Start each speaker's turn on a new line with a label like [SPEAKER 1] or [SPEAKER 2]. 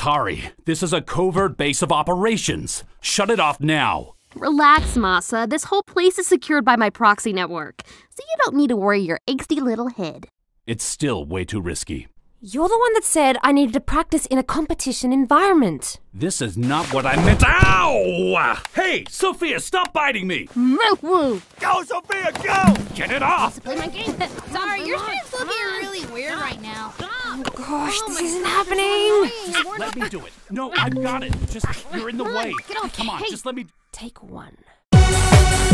[SPEAKER 1] Tari, this is a covert base of operations. Shut it off now.
[SPEAKER 2] Relax, Masa. This whole place is secured by my proxy network, so you don't need to worry your angsty little head.
[SPEAKER 1] It's still way too risky.
[SPEAKER 3] You're the one that said I needed to practice in a competition environment.
[SPEAKER 1] This is not what I meant. Ow! Hey, Sophia, stop biting me!
[SPEAKER 2] Woo!
[SPEAKER 4] Go, Sophia, go!
[SPEAKER 1] Get it off!
[SPEAKER 2] Play my game.
[SPEAKER 5] Sorry, your shit's looking really weird right now.
[SPEAKER 3] Oh gosh, this isn't happening.
[SPEAKER 1] Just let me do it. No, I've got it. Just, you're in the way.
[SPEAKER 2] Get off.
[SPEAKER 1] Come on,
[SPEAKER 2] Hey.
[SPEAKER 1] just let me...
[SPEAKER 3] Take one.